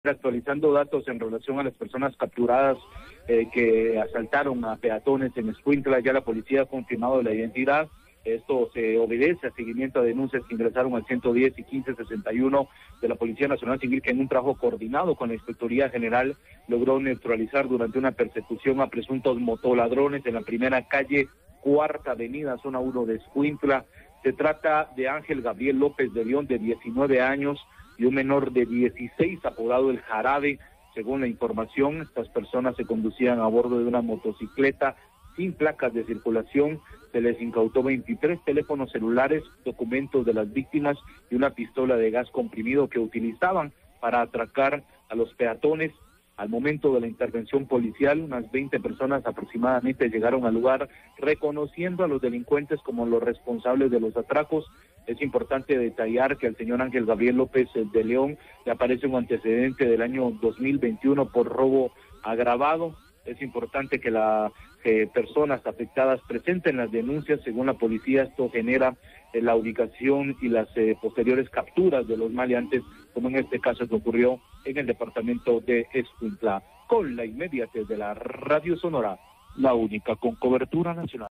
Actualizando datos en relación a las personas capturadas que asaltaron a peatones en Escuintla. Ya la policía ha confirmado la identidad. Esto se obedece a seguimiento a denuncias que ingresaron al 110 y 1561 de la Policía Nacional Civil, que en un trabajo coordinado con la Inspectoría General logró neutralizar durante una persecución a presuntos motoladrones en la primera calle, Cuarta Avenida, zona 1 de Escuintla. Se trata de Ángel Gabriel López de León, de 19 años, y un menor de 16, apodado El Jarabe. Según la información, estas personas se conducían a bordo de una motocicleta sin placas de circulación. Se les incautó 23 teléfonos celulares, documentos de las víctimas y una pistola de gas comprimido que utilizaban para atracar a los peatones. Al momento de la intervención policial, unas 20 personas aproximadamente llegaron al lugar, reconociendo a los delincuentes como los responsables de los atracos. Es importante detallar que al señor Ángel Gabriel López de León le aparece un antecedente del año 2021 por robo agravado. Es importante que las personas afectadas presenten las denuncias. Según la policía, esto genera la ubicación y las posteriores capturas de los maleantes, como en este caso que ocurrió en el departamento de Escuintla. Con la inmediatez de la Radio Sonora, la única con cobertura nacional.